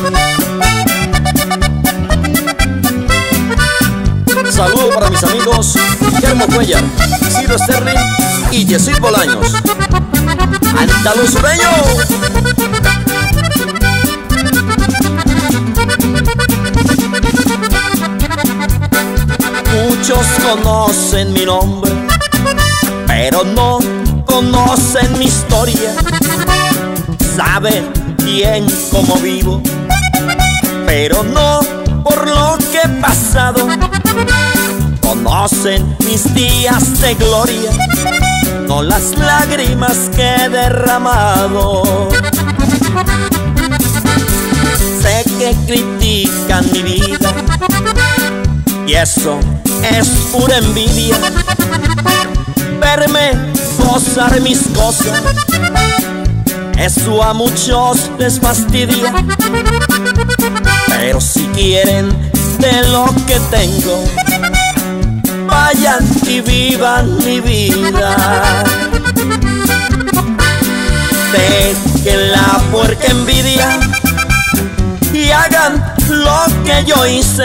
Saludo para mis amigos Guillermo Cuellar, Ciro Sterling y Yesid Bolaños. ¡Anda los sureños! Muchos conocen mi nombre, pero no conocen mi historia. Saben bien cómo vivo, pero no por lo que he pasado. Conocen mis días de gloria, no las lágrimas que he derramado. Sé que critican mi vida y eso es pura envidia. Verme gozar mis cosas, eso a muchos les fastidia. Pero si quieren de lo que tengo, vayan y vivan mi vida. Dejen la puerca envidia y hagan lo que yo hice.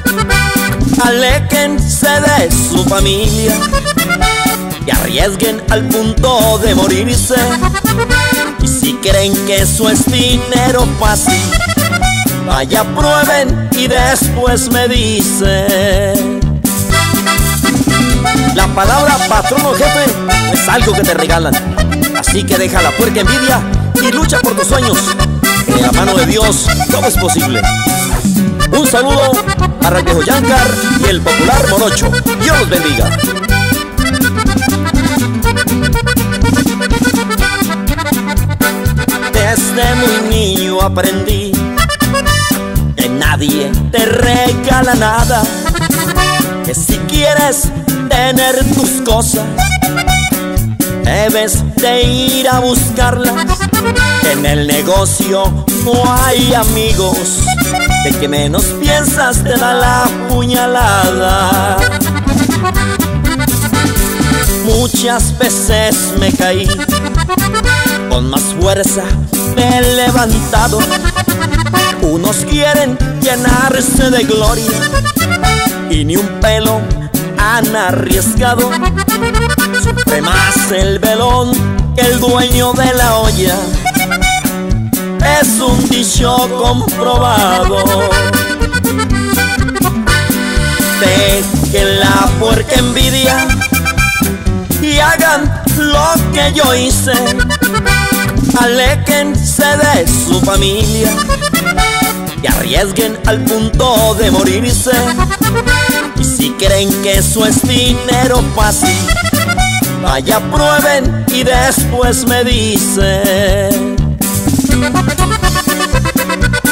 Aléjense de su familia y arriesguen al punto de morirse. Y si creen que eso es dinero fácil, vaya, prueben y después me dicen. La palabra patrón o jefe es algo que te regalan, así que deja la puerca envidia y lucha por tus sueños. En la mano de Dios todo es posible. Un saludo a Raquel Yancar y el popular Morocho. Dios los bendiga. Desde muy niño aprendí que nadie te regala nada, que si quieres tener tus cosas debes de ir a buscarlas. En el negocio no hay amigos, el que menos piensas te da la puñalada. Muchas veces me caí, con más fuerza me he levantado. Unos quieren llenarse de gloria y ni un pelo han arriesgado. Sufre más el velón que el dueño de la olla, es un dicho comprobado. Dejen la puerca envidia y hagan lo que yo hice. Aléjense de su familia y arriesguen al punto de morirse. Y si creen que eso es dinero fácil, vaya, prueben y después me dicen.